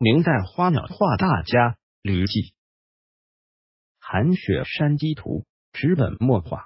明代花鸟画大家吕骥。寒雪山鸡图，纸本墨画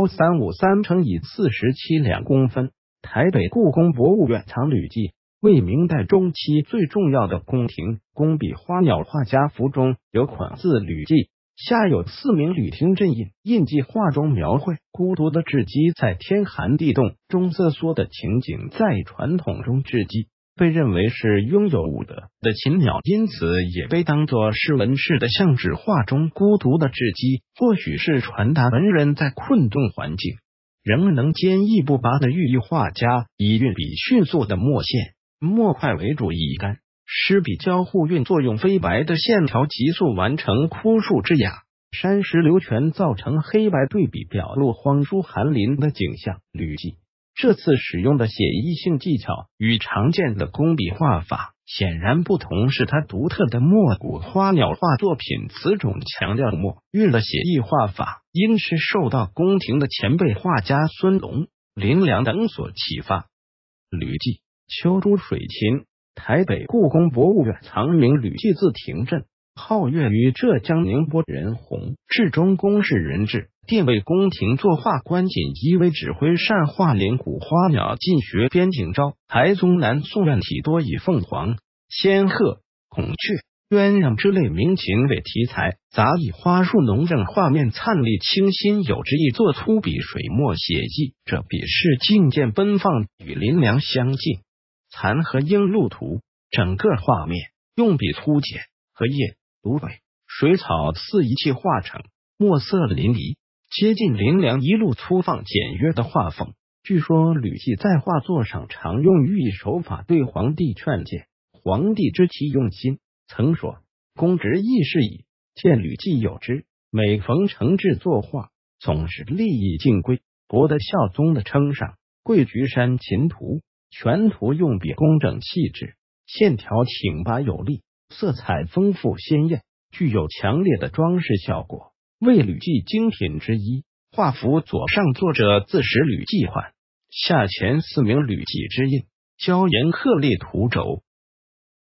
，1353×47.2公分。台北故宫博物院藏吕骥，为明代中期最重要的宫廷工笔花鸟画家。幅中有款字吕骥，下有4名吕廷阵印。印记画中描绘孤独的雉鸡在天寒地冻中瑟缩的情景，在传统中雉鸡被认为是拥有武德的禽鸟，因此也被当作是文士的象徵。画中孤独的雉鸡，或许是传达文人在困顿环境仍能坚毅不拔的寓意。画家以运笔迅速的墨线、墨块为主，以干湿笔交互运作，用飞白的线条急速完成枯树枝桠、山石流泉，造成黑白对比，表露荒疏寒林的景象。吕骥这次使用的写意性技巧与常见的工笔画法显然不同，是他独特的墨骨花鸟画作品。此种强调墨韵的写意画法，因是受到宫廷的前辈画家孙龙、林良等所启发。吕骥，秋珠水禽，台北故宫博物院藏名吕骥，字廷振，号岳于浙江宁波人，洪至中宫士人质，殿为宫廷作画官，锦衣卫指挥善画灵骨花鸟，进学边景昭台宗南宋院体多以凤凰、仙鹤、孔雀、鸳鸯之类鸣禽为题材，杂以花树浓正画面灿丽清新有之意，作粗笔水墨写意，这笔势境界奔放，与林良相近。残荷应路图，整个画面用笔粗简，荷叶、芦苇、水草四一气画成，墨色淋漓，接近林良一路粗放简约的画风。据说吕骥在画作上常用寓意手法对皇帝劝谏，皇帝知其用心，曾说：“公直义士矣，见吕骥有之。”每逢承制作画，总是立意尽归，博得孝宗的称赏。桂菊山琴图全图用笔工整细致，线条挺拔有力，色彩丰富鲜艳，具有强烈的装饰效果，为吕骥精品之一。画幅左上作者自识吕骥画，下前4名吕骥之印，椒盐刻立图轴。